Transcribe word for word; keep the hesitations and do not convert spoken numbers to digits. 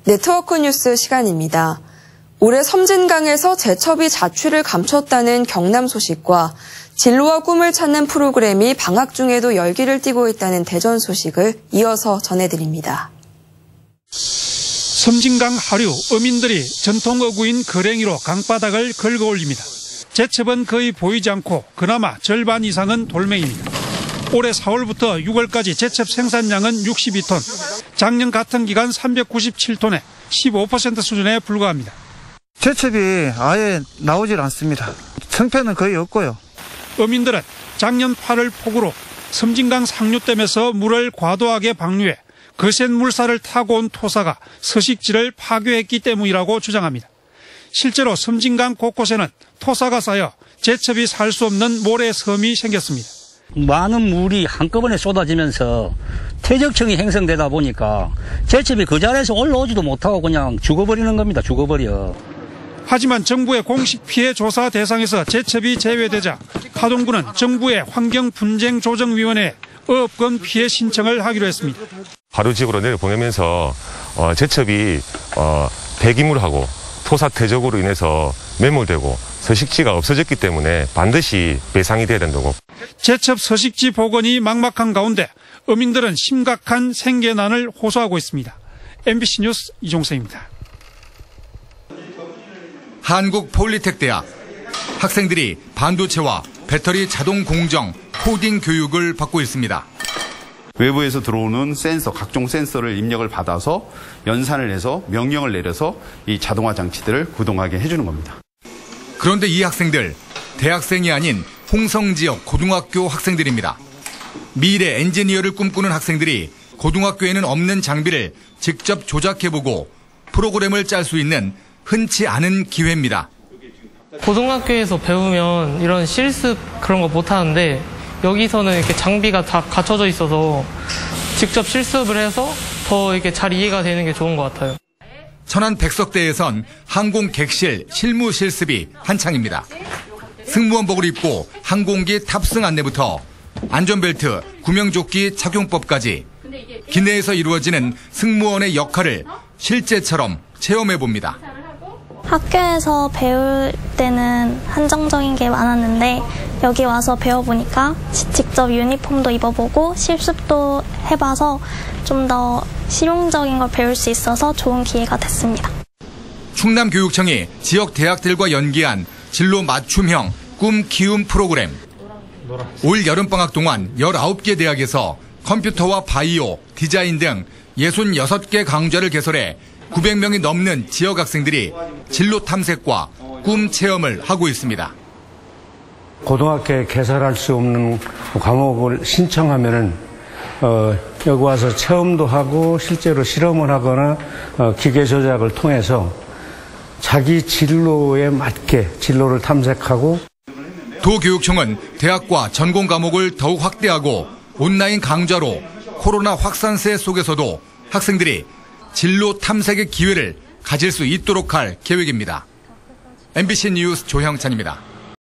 네트워크 뉴스 시간입니다. 올해 섬진강에서 제첩이 자취를 감췄다는 경남 소식과 진로와 꿈을 찾는 프로그램이 방학 중에도 열기를 띠고 있다는 대전 소식을 이어서 전해드립니다. 섬진강 하류 어민들이 전통 어구인 거랭이로 강바닥을 긁어 올립니다. 제첩은 거의 보이지 않고 그나마 절반 이상은 돌멩이입니다. 올해 사월부터 유월까지 제첩 생산량은 육십이 톤, 작년 같은 기간 삼백구십칠 톤에 십오 퍼센트 수준에 불과합니다. 제첩이 아예 나오질 않습니다. 성패는 거의 없고요. 어민들은 작년 팔월 폭우로 섬진강 상류댐에서 물을 과도하게 방류해 거센 물살을 타고 온 토사가 서식지를 파괴했기 때문이라고 주장합니다. 실제로 섬진강 곳곳에는 토사가 쌓여 제첩이 살 수 없는 모래섬이 생겼습니다. 많은 물이 한꺼번에 쏟아지면서 퇴적층이 형성되다 보니까 제첩이 그 자리에서 올라오지도 못하고 그냥 죽어버리는 겁니다. 죽어버려. 하지만 정부의 공식 피해 조사 대상에서 제첩이 제외되자 하동군은 정부의 환경분쟁조정위원회에 어업권 피해 신청을 하기로 했습니다. 하류지구로 내려보내면서 어, 제첩이 어, 폐기물하고 토사 퇴적으로 인해서 매몰되고 서식지가 없어졌기 때문에 반드시 배상이 돼야 된다고. 제첩 서식지 복원이 막막한 가운데 어민들은 심각한 생계난을 호소하고 있습니다. 엠비씨 뉴스 이종세입니다. 한국폴리텍대학 학생들이 반도체와 배터리 자동 공정, 코딩 교육을 받고 있습니다. 외부에서 들어오는 센서, 각종 센서를 입력을 받아서 연산을 해서 명령을 내려서 이 자동화 장치들을 구동하게 해주는 겁니다. 그런데 이 학생들, 대학생이 아닌 홍성 지역 고등학교 학생들입니다. 미래 엔지니어를 꿈꾸는 학생들이 고등학교에는 없는 장비를 직접 조작해보고 프로그램을 짤 수 있는 흔치 않은 기회입니다. 고등학교에서 배우면 이런 실습 그런 거 못하는데 여기서는 이렇게 장비가 다 갖춰져 있어서 직접 실습을 해서 더 이렇게 잘 이해가 되는 게 좋은 것 같아요. 천안 백석대에선 항공 객실 실무 실습이 한창입니다. 승무원복을 입고 항공기 탑승 안내부터 안전벨트, 구명조끼 착용법까지 기내에서 이루어지는 승무원의 역할을 실제처럼 체험해봅니다. 학교에서 배울 때는 한정적인 게 많았는데 여기 와서 배워보니까 직접 유니폼도 입어보고 실습도 해봐서 좀 더 실용적인 걸 배울 수 있어서 좋은 기회가 됐습니다. 충남교육청이 지역 대학들과 연계한 진로 맞춤형 꿈 키움 프로그램. 올 여름방학 동안 열아홉 개 대학에서 컴퓨터와 바이오, 디자인 등 육십육 개 강좌를 개설해 구백 명이 넘는 지역 학생들이 진로 탐색과 꿈 체험을 하고 있습니다. 고등학교에 개설할 수 없는 과목을 신청하면은 어, 여기 와서 체험도 하고 실제로 실험을 하거나 어, 기계 조작을 통해서 자기 진로에 맞게 진로를 탐색하고. 도교육청은 대학과 전공 과목을 더욱 확대하고 온라인 강좌로 코로나 확산세 속에서도 학생들이 진로 탐색의 기회를 가질 수 있도록 할 계획입니다. 엠비씨 뉴스 조형찬입니다.